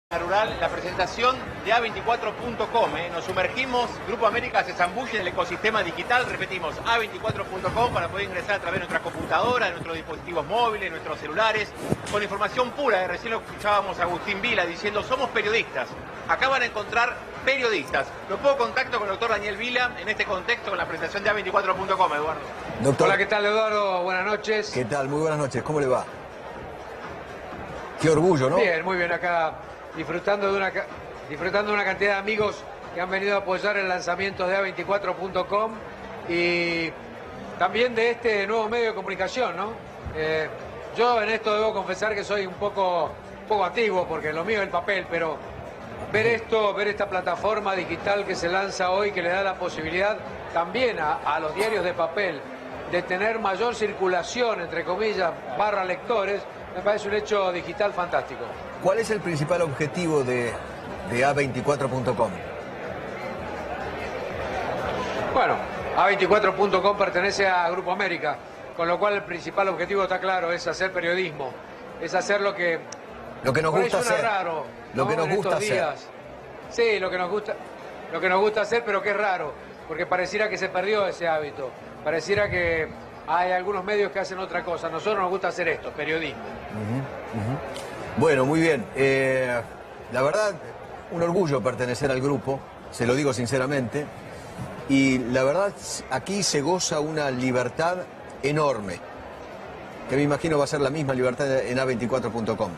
Rural, la presentación de A24.com. Nos sumergimos, Grupo América se zambulle en el ecosistema digital, repetimos, A24.com para poder ingresar a través de nuestras computadoras, de nuestros dispositivos móviles, nuestros celulares, con información pura. Recién lo escuchábamos a Agustín Vila diciendo, somos periodistas. Acá van a encontrar periodistas. Lo pongo en contacto con el doctor Daniel Vila en este contexto con la presentación de A24.com, Eduardo. Doctor. Hola, ¿qué tal, Eduardo? Buenas noches. ¿Qué tal? Muy buenas noches. ¿Cómo le va? Qué orgullo, ¿no? Bien, muy bien. Acá disfrutando de una cantidad de amigos que han venido a apoyar el lanzamiento de A24.com y también de este nuevo medio de comunicación, ¿no? Yo en esto debo confesar que soy un poco antiguo porque lo mío es el papel, pero ver esta plataforma digital que se lanza hoy, que le da la posibilidad también a los diarios de papel de tener mayor circulación, entre comillas, barra lectores, me parece un hecho digital fantástico. ¿Cuál es el principal objetivo de A24.com? Bueno, A24.com pertenece a Grupo América, con lo cual el principal objetivo está claro, es hacer periodismo, es hacer lo que nos gusta hacer. Raro, lo ¿no? que nos en gusta estos hacer. Días. Sí, lo que nos gusta hacer, pero que es raro, porque pareciera que se perdió ese hábito, pareciera que hay algunos medios que hacen otra cosa. A nosotros nos gusta hacer esto, periodismo. Bueno, muy bien. La verdad, un orgullo pertenecer al grupo, se lo digo sinceramente. Y la verdad, aquí se goza una libertad enorme, que me imagino va a ser la misma libertad en A24.com.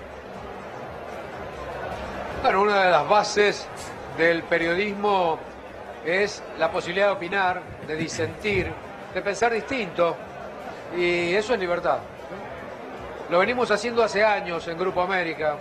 Bueno, una de las bases del periodismo es la posibilidad de opinar, de disentir, de pensar distinto, y eso es libertad. Lo venimos haciendo hace años en Grupo América.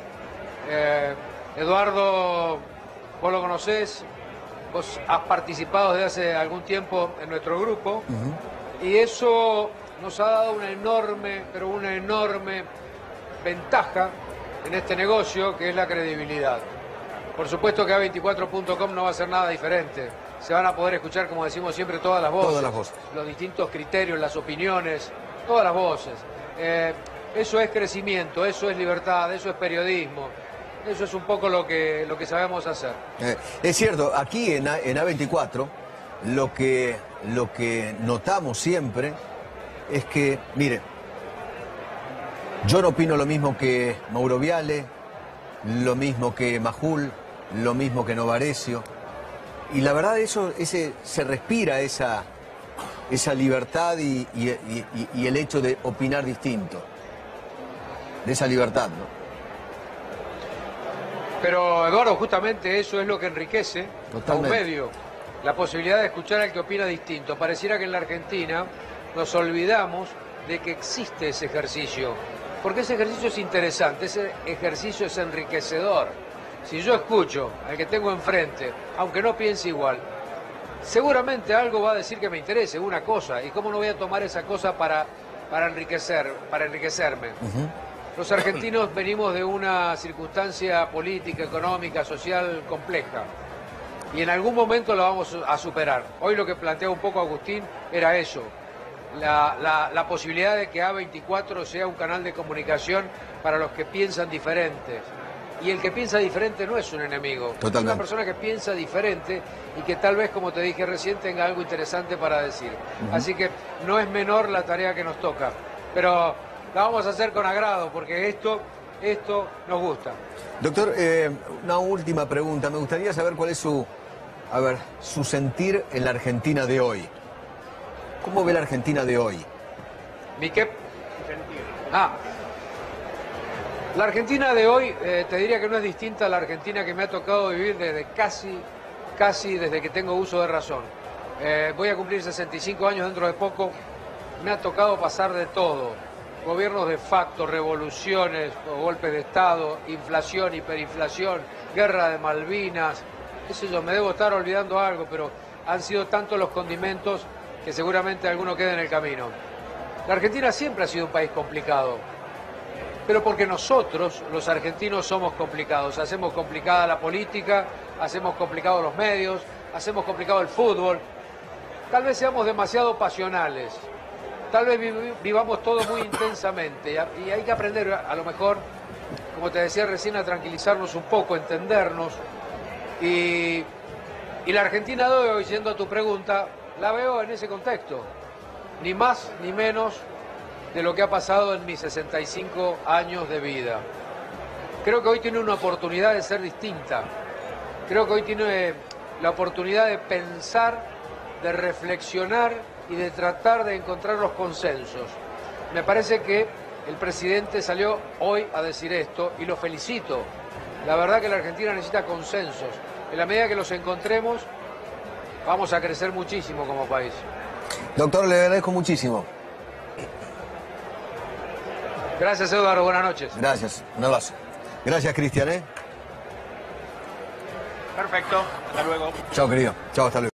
Eduardo, vos lo conocés, vos has participado desde hace algún tiempo en nuestro grupo, y eso nos ha dado una enorme, pero una enorme ventaja en este negocio, que es la credibilidad. Por supuesto que A24.com no va a ser nada diferente. Se van a poder escuchar, como decimos siempre, todas las voces. Todas las voces. Los distintos criterios, las opiniones, todas las voces. Eso es crecimiento, eso es libertad, eso es periodismo. Eso es un poco lo que sabemos hacer. Es cierto, aquí en A24 lo que notamos siempre es que, mire, yo no opino lo mismo que Mauro Viale, lo mismo que Majul, lo mismo que Novarecio. Y la verdad se respira esa libertad y el hecho de opinar distinto. De esa libertad, ¿no? Pero, Eduardo, justamente eso es lo que enriquece a un Totalmente. medio. La posibilidad de escuchar al que opina distinto. Pareciera que en la Argentina nos olvidamos de que existe ese ejercicio. Porque ese ejercicio es interesante, ese ejercicio es enriquecedor. Si yo escucho al que tengo enfrente, aunque no piense igual, seguramente algo va a decir que me interese, una cosa. ¿Y cómo no voy a tomar esa cosa para enriquecerme? Los argentinos venimos de una circunstancia política, económica, social compleja. Y en algún momento la vamos a superar. Hoy lo que planteaba un poco Agustín era eso. La posibilidad de que A24 sea un canal de comunicación para los que piensan diferentes. Y el que piensa diferente no es un enemigo. Totalmente. Es una persona que piensa diferente y que tal vez, como te dije recién, tenga algo interesante para decir. Así que no es menor la tarea que nos toca. Pero la vamos a hacer con agrado porque esto nos gusta. Doctor, una última pregunta. Me gustaría saber cuál es su sentir en la Argentina de hoy. ¿Cómo ve la Argentina de hoy? ¿Mi qué? La Argentina de hoy, te diría que no es distinta a la Argentina que me ha tocado vivir desde casi desde que tengo uso de razón. Voy a cumplir 65 años dentro de poco. Me ha tocado pasar de todo. Gobiernos de facto, revoluciones, golpes de Estado, inflación, hiperinflación, guerra de Malvinas, qué sé yo, me debo estar olvidando algo, pero han sido tantos los condimentos que seguramente alguno quede en el camino. La Argentina siempre ha sido un país complicado, pero porque nosotros, los argentinos, somos complicados. Hacemos complicada la política, hacemos complicados los medios, hacemos complicado el fútbol. Tal vez seamos demasiado pasionales. Tal vez vivamos todo muy intensamente y hay que aprender a lo mejor como te decía recién, a tranquilizarnos un poco, entendernos. Y la Argentina de hoy, yendo a tu pregunta, la veo en ese contexto. Ni más ni menos de lo que ha pasado en mis 65 años de vida. Creo que hoy tiene una oportunidad de ser distinta. Creo que hoy tiene la oportunidad de pensar, de reflexionar y de tratar de encontrar los consensos. Me parece que el presidente salió hoy a decir esto y lo felicito. La verdad que la Argentina necesita consensos. En la medida que los encontremos, vamos a crecer muchísimo como país. Doctor, le agradezco muchísimo. Gracias, Eduardo. Buenas noches. Gracias. Un abrazo. Gracias, Cristian, ¿eh? Perfecto. Hasta luego. Chao, querido. Chao, hasta luego.